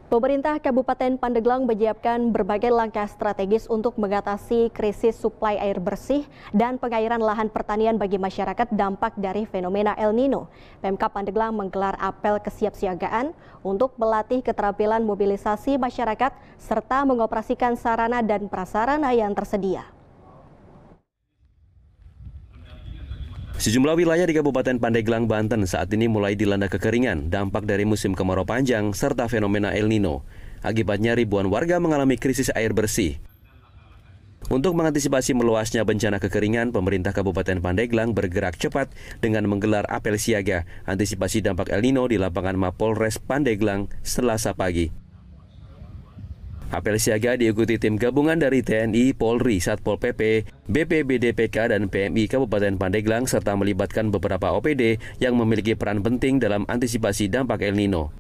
Pemerintah Kabupaten Pandeglang menyiapkan berbagai langkah strategis untuk mengatasi krisis suplai air bersih dan pengairan lahan pertanian bagi masyarakat dampak dari fenomena El Nino. Pemkab Pandeglang menggelar apel kesiapsiagaan untuk melatih keterampilan mobilisasi masyarakat serta mengoperasikan sarana dan prasarana yang tersedia. Sejumlah wilayah di Kabupaten Pandeglang, Banten saat ini mulai dilanda kekeringan, dampak dari musim kemarau panjang serta fenomena El Nino. Akibatnya ribuan warga mengalami krisis air bersih. Untuk mengantisipasi meluasnya bencana kekeringan, pemerintah Kabupaten Pandeglang bergerak cepat dengan menggelar apel siaga antisipasi dampak El Nino di lapangan Mapolres Pandeglang Selasa pagi. Apel siaga diikuti tim gabungan dari TNI, Polri, Satpol PP, BPBD-PK, dan PMI Kabupaten Pandeglang serta melibatkan beberapa OPD yang memiliki peran penting dalam antisipasi dampak El Nino.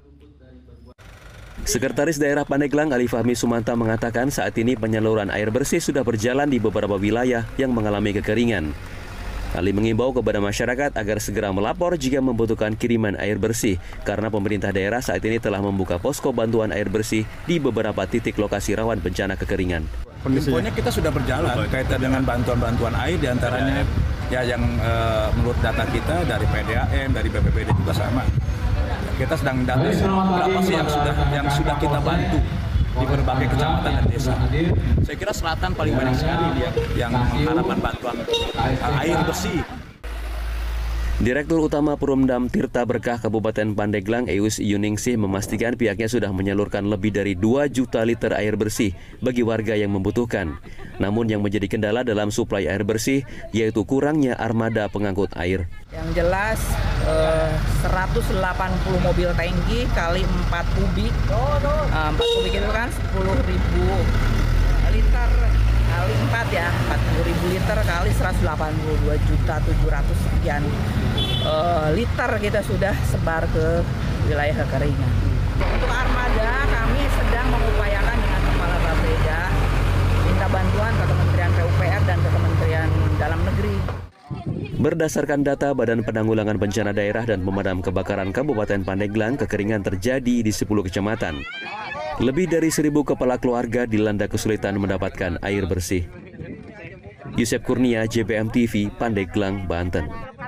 Sekretaris Daerah Pandeglang Ali Fahmi Sumanta mengatakan saat ini penyaluran air bersih sudah berjalan di beberapa wilayah yang mengalami kekeringan. Ali mengimbau kepada masyarakat agar segera melapor jika membutuhkan kiriman air bersih karena pemerintah daerah saat ini telah membuka posko bantuan air bersih di beberapa titik lokasi rawan bencana kekeringan. Infonya kita sudah berjalan kaitan dengan bantuan-bantuan air diantaranya ya yang menurut data kita dari PDAM, dari BPBD juga sama. Kita sedang data berapa sih yang sudah kita bantu di berbagai kecamatan dan desa. Saya kira selatan paling banyak sekali dia yang mengharapkan bantuan air bersih. Direktur Utama Perumdam Tirta Berkah Kabupaten Pandeglang Eus Yuningsih memastikan pihaknya sudah menyalurkan lebih dari 2 juta liter air bersih bagi warga yang membutuhkan. Namun yang menjadi kendala dalam suplai air bersih yaitu kurangnya armada pengangkut air. Yang jelas 180 mobil tangki kali 4 kubik. 4 kubik itu kan 10.000 liter kali 4 ya, 40.000 liter kali 182.700.000 sekian liter kita sudah sebar ke wilayah kekeringan. Untuk armada kami sedang mengupayakan dengan Kepala Bapeda minta bantuan ke Kementerian PUPR dan ke Kementerian Dalam Negeri. Berdasarkan data Badan Penanggulangan Bencana Daerah dan Pemadam Kebakaran Kabupaten Pandeglang, kekeringan terjadi di 10 kecamatan. Lebih dari 1.000 kepala keluarga dilanda kesulitan mendapatkan air bersih. Yusef Kurnia, JPM TV, Pandeglang, Banten.